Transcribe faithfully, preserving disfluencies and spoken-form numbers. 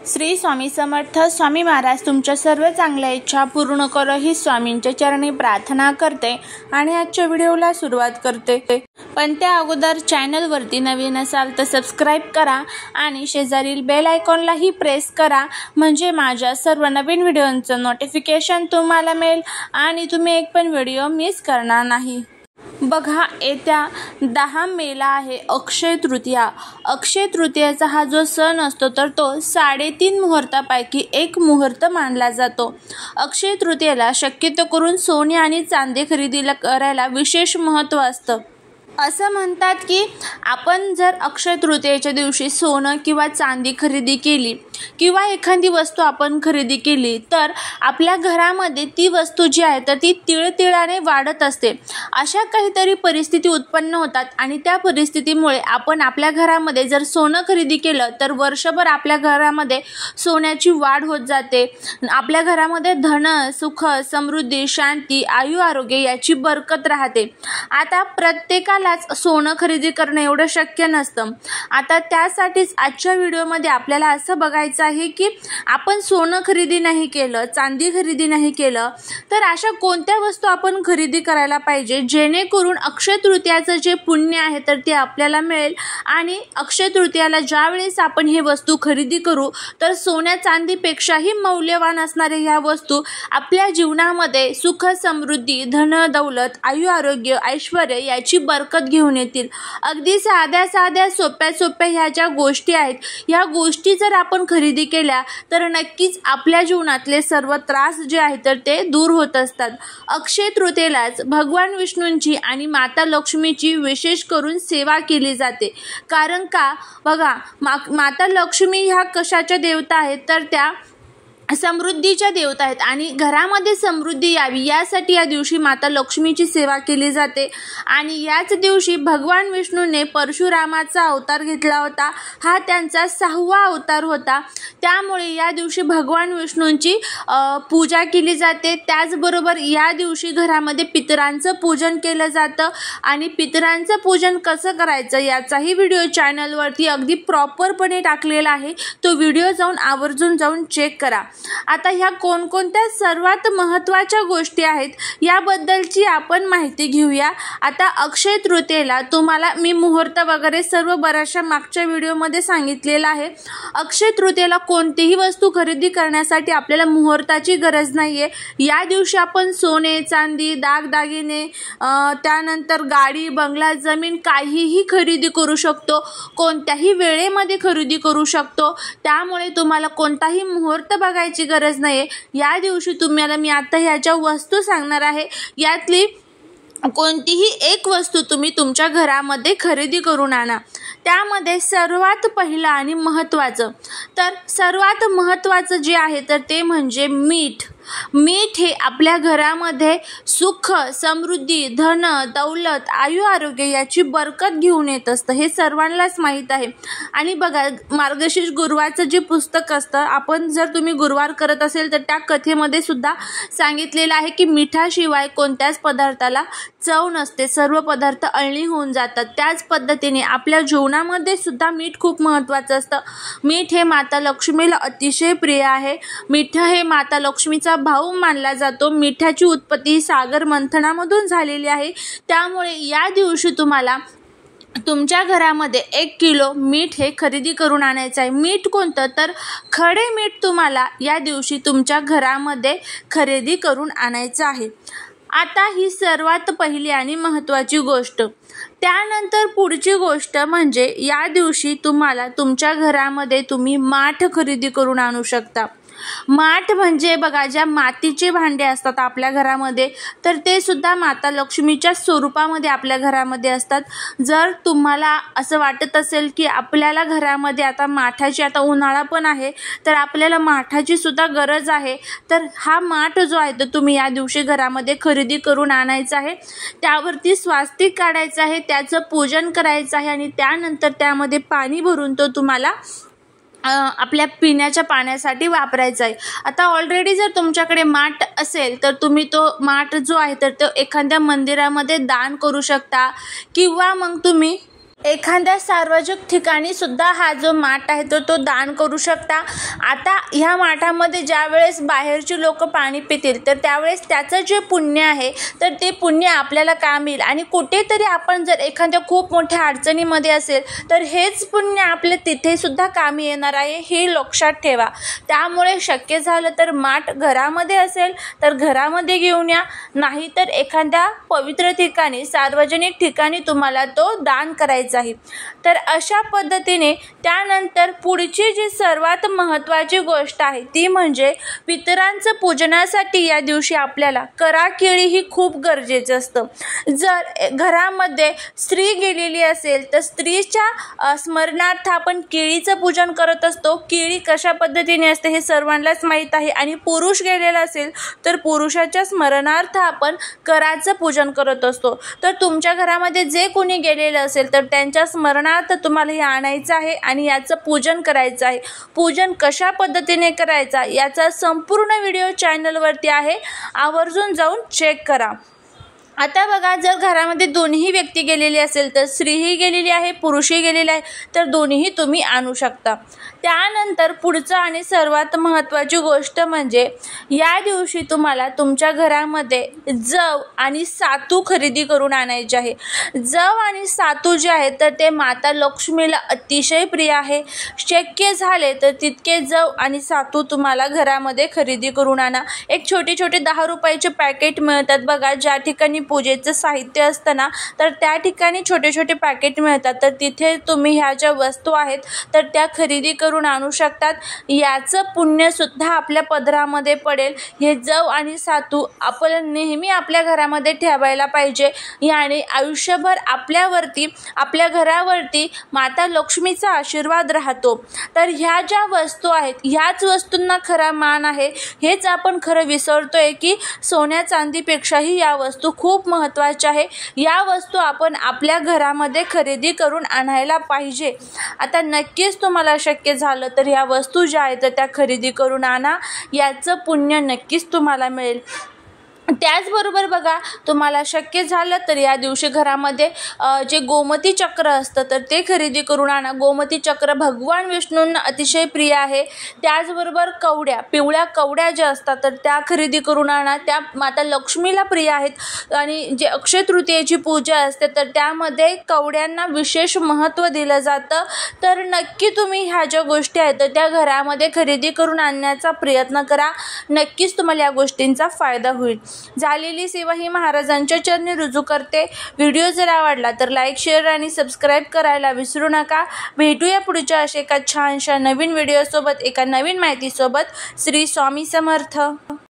श्री स्वामी समर्थ. स्वामी महाराज तुमच्या सर्व चांगल्या इच्छा पूर्ण करो ही स्वामींच्या चरणी प्रार्थना करते आणि आजच्या व्हिडिओला सुरुवात करते. पण त्या अगोदर चॅनलवरती नवीन असाल तर सबस्क्राईब करा आणि शेजारील बेल आयकॉनलाही प्रेस करा, म्हणजे माझ्या सर्व नवीन व्हिडिओंचं नोटिफिकेशन तुम्हाला मिळेल आणि तुम्ही एक पण व्हिडिओ मिस करणार नाही. बघा, येत्या दहा मेला आहे अक्षय तृतीया. अक्षय तृतीयाचा हा जो सण असतो तर तो साडेतीन मुहूर्तापैकी एक मुहूर्त मानला जातो. अक्षय तृतीयेला शक्यतो करून सोने आणि चांदी खरेदीला करायला विशेष महत्त्व असतं. असं म्हणतात की आपण जर अक्षय तृतीयेच्या दिवशी सोनं किंवा चांदी खरेदी केली किंवा एखादी वस्तू आपण खरेदी केली तर आपल्या घरामध्ये ती वस्तू जी आहे तर ती तिळतिळाने वाढत असते. अशा काहीतरी परिस्थिती उत्पन्न होतात आणि त्या परिस्थितीमुळे आपण आपल्या घरामध्ये जर सोनं खरेदी केलं तर वर्षभर आपल्या घरामध्ये सोन्याची वाढ होत जाते. आपल्या घरामध्ये धन, सुख, समृद्धी, शांती, आयु, आरोग्य याची बरकत राहते. आता प्रत्येकाला सोनं खरेदी करणं एवढं शक्य नसतं. आता त्यासाठीच आजच्या व्हिडिओमध्ये आपल्याला असं बघायचं आहे की आपण सोनं खरेदी नाही केलं, चांदी खरेदी नाही केलं तर अशा कोणत्या वस्तू आपण खरेदी करायला पाहिजे जेणेकरून अक्षय तृतीयाचं जे पुण्य आहे तर ते आपल्याला मिळेल. आणि अक्षय तृतीयाला ज्या वेळेस आपण हे वस्तू खरेदी करू तर सोन्या चांदीपेक्षाही मौल्यवान असणाऱ्या ह्या वस्तू आपल्या जीवनामध्ये सुख, समृद्धी, धन, दौलत, आयु, आरोग्य, ऐश्वर याची बरकत घेऊन येतील. अगदी साध्या साध्या सोप्या सोप्या ह्या ज्या गोष्टी आहेत ह्या गोष्टी जर आपण खरेदी केल्या तर नक्कीच आपल्या जीवनातले सर्व त्रास जे आहेत तर ते दूर होत असतात. अक्षय तृतीयेलाच भगवान विष्णूंची आणि माता लक्ष्मीची विशेष करून सेवा केली जाते. कारण का बघा, मा माता लक्ष्मी ह्या कशाच्या देवता आहेत तर त्या समृद्धीच्या देवता आहेत आणि घरामध्ये समृद्धी यावी यासाठी या दिवशी माता लक्ष्मीची सेवा केली जाते. आणि याच दिवशी भगवान विष्णूने परशुरामाचा अवतार घेतला होता. हा त्यांचा सहावा अवतार होता. त्यामुळे या दिवशी भगवान विष्णूंची पूजा केली जाते. त्याचबरोबर या दिवशी घरामध्ये पितरांचं पूजन केलं जातं आणि पितरांचं पूजन कसं करायचं याचाही व्हिडिओ चॅनलवरती अगदी प्रॉपरपणे टाकलेला आहे. तो व्हिडिओ जाऊन आवर्जून जाऊन चेक करा. आता ह्या कोणकोणत्या सर्वात महत्त्वाच्या गोष्टी आहेत याबद्दलची आपण माहिती घेऊया. आता अक्षय तृतीयेला तुम्हाला मी मुहूर्त वगैरे सर्व बऱ्याचशा मागच्या व्हिडिओमध्ये सांगितलेलं आहे. अक्षय तृतीयेला कोणतीही वस्तू खरेदी करण्यासाठी आपल्याला मुहूर्ताची गरज नाही आहे. या दिवशी आपण सोने, चांदी, दागदागिने, त्यानंतर गाडी, बंगला, जमीन काहीही खरेदी करू शकतो. कोणत्याही वेळेमध्ये खरेदी करू शकतो. त्यामुळे तुम्हाला कोणताही मुहूर्त बघायचा गरज नाही. या दिवशी तुम्हाला मी आता ह्या ज्या वस्तू सांगणार आहे यातली कोणतीही एक वस्तू तुम्ही तुमच्या घरामध्ये खरेदी करून आणा. त्यामध्ये सर्वात पहिलं आणि महत्त्वाचं तर सर्वात महत्त्वाचं जे आहे तर ते म्हणजे मीठ. मीठ हे आपल्या घरामध्ये सुख, समृद्धी, धन, दौलत, आयु, आरोग्य याची बरकत घेऊन येत असतं. हे सर्वांनाच माहीत आहे. आणि बघा, मार्गशीर्ष गुरुवारचं जे पुस्तक असतं, आपण जर तुम्ही गुरुवार करत असेल तर त्या कथेमध्ये सुद्धा सांगितलेलं आहे की मिठाशिवाय कोणत्याच पदार्थाला चव नसते. सर्व पदार्थ अळणी होऊन जातात. त्याच पद्धतीने आपल्या जीवनामध्ये सुद्धा मीठ खूप महत्त्वाचं असतं. मीठ हे माता लक्ष्मीला अतिशय प्रिय आहे. मीठ हे माता लक्ष्मीचा भाऊ मानला जातो. मिठाची उत्पत्ती सागर मंथनामधून झालेली आहे. त्यामुळे या दिवशी तुम्हाला तुमच्या घरामध्ये एक किलो मीठ हे खरेदी करून आणायचं आहे. मीठ कोणतं तर खडे मीठ तुम्हाला या दिवशी तुमच्या घरामध्ये खरेदी करून आणायचं आहे. आता ही सर्वात पहिली आणि महत्त्वाची गोष्ट. त्यानंतर पुढची गोष्ट म्हणजे या दिवशी तुम्हाला तुमच्या घरामध्ये तुम्ही माठ खरेदी करून आणू शकता. माठ म्हणजे बघा, ज्या मातीचे भांडे असतात आपल्या घरामध्ये तर ते सुद्धा माता लक्ष्मीच्या स्वरूपामध्ये आपल्या घरामध्ये असतात. जर तुम्हाला असं वाटत असेल की आपल्याला घरामध्ये आता माठाची, आता उन्हाळा पण आहे तर आपल्याला माठाची सुद्धा गरज आहे, तर हा माठ जो आहे तर तुम्ही या दिवशी घरामध्ये खरेदी करून आणायचा आहे. त्यावरती स्वास्तिक काढायचं आहे, त्याचं पूजन करायचं आहे आणि त्यानंतर त्यामध्ये पाणी भरून तो तुम्हाला आपल्या पिण्याच्या पाण्यासाठी वापरायचा आहे. आता ऑलरेडी जर तुमच्याकडे माठ असेल तर तुम्ही तो माठ जो आहे तर तो एखाद्या मंदिरामध्ये दान करू शकता किंवा मग तुम्ही एखाद्या सार्वजनिक ठिकाणी सुद्धा हा जो माठ आहे तो तो दान करू शकता। आता ह्या माठामध्ये ज्या वेळेस बाहेरची लोक पाणी पितील तर त्यावेळेस त्याचं जे पुण्य आहे तर ते पुण्य आपल्याला काम येईल आणि कुठेतरी आपण जर एखाद्या खूप मोठ्या अडचणीमध्ये असेल तर हेच पुण्य आपले तिथे सुद्धा कामी येणार आहे, हे लक्षात ठेवा। त्यामुळे शक्य झालं तर माठ घरामध्ये असेल तर घरामध्ये घेऊन या, नाहीतर एखाद्या पवित्र ठिकाणी सार्वजनिक ठिकाणी तुम्हाला तो दान करायचा आहे। तर अशा पद्धतीने त्यानंतर पुढची जी सर्वात महत्त्वाची गोष्ट आहे ती म्हणजे पितरांचं पूजनासाठी या दिवशी आपल्याला करा केळी ही खूप गरजेचं असतं। जर घरामध्ये स्त्री गेलेली असेल तर स्त्रीच्या स्मरणार्थ आपण केळीचं पूजन करत असतो। केळी कशा पद्धतीने असते हे सर्वांनाच माहीत आहे आणि पुरुष गेलेला असेल तर पुरुषाच्या स्मरणार्थ आपण कराचं पूजन करत असतो। तर तुमच्या घरामध्ये जे कोणी गेलेलं असेल तर त्यांच्या स्मरणार्थ तुम्हाला हे आणायचं आहे आणि याचं पूजन करायचं आहे। पूजन कशा पद्धतीने करायचा याचा संपूर्ण व्हिडिओ चॅनलवरती आहे, आवर्जून जाऊन चेक करा। आता बघा, जर घरामध्ये दोन्ही व्यक्ती गेलेली असेल तर स्त्रीही गेलेली आहे पुरुषही गेलेले आहे तर दोन्हीही तुम्ही आणू शकता। त्यानंतर पुढचं आणि सर्वात महत्त्वाची गोष्ट म्हणजे या दिवशी तुम्हाला तुमच्या घरामध्ये जव आणि सातू खरेदी करून आणायचे आहे। जव आणि सातू जे आहे तर ते माता लक्ष्मीला अतिशय प्रिय आहे। शक्य झाले तर तितके जव आणि सातू तुम्हाला घरामध्ये खरेदी करून आणा। एक छोटे छोटे दहा रुपयाचे पॅकेट मिळतात बघा, ज्या ठिकाणी पूजेचं साहित्य असतं ना तर त्या ठिकाणी छोटे छोटे पॅकेट मिळतात, तर तिथे तुम्ही ह्या ज्या वस्तू आहेत तर त्या खरेदी करून आणू शकतात। याचं पुण्य सुद्धा आपल्या पदरामध्ये पडेल। हे जव आणि सातू आपण नेहमी आपल्या घरामध्ये ठेवायला पाहिजे, याने आयुष्यभर आपल्यावरती आपल्या घरावरती माता लक्ष्मीचा आशीर्वाद राहतो। तर ह्या ज्या वस्तू आहेत ह्याच वस्तूंना खरा मान आहे, हेच आपण खरं विसरतोय की सोन्या चांदीपेक्षाही या वस्तू खूप महत्त्वाच्या आहे। या वस्तू आपण आपल्या घरामध्ये खरेदी करून आणायला पाहिजे। आता नक्कीच तुम्हाला शक्य झालं तर या वस्तू ज्या आहेत त्या खरेदी करून आणा, याचं पुण्य नक्कीच तुम्हाला मिळेल। त्याचबरोबर बघा, तुम्हाला शक्य झालं तर या दिवशी घरामध्ये जे गोमती चक्र असतं तर ते खरेदी करून आणा। गोमती चक्र भगवान विष्णूंना अतिशय प्रिय आहे। त्याचबरोबर कवड्या, पिवळ्या कवड्या ज्या असतात तर त्या खरेदी करून आणा, त्या माता लक्ष्मीला प्रिय आहेत। आणि जे अक्षय तृतीयेची पूजा असते तर त्यामध्ये कवड्यांना विशेष महत्त्व दिलं जातं। तर नक्की तुम्ही ह्या ज्या गोष्टी आहेत तर त्या घरामध्ये खरेदी करून आणण्याचा प्रयत्न करा, नक्कीच तुम्हाला या गोष्टींचा फायदा होईल। झालेली सेवा ही महाराजांच्या चरणी रुजू करते। व्हिडिओ जर आवडला तर लाईक, शेअर आणि सबस्क्राईब करायला विसरू नका। भेटूया पुढच्या अशा एका छानशा नवीन व्हिडिओसोबत, एका नवीन माहितीसोबत। श्री स्वामी समर्थ।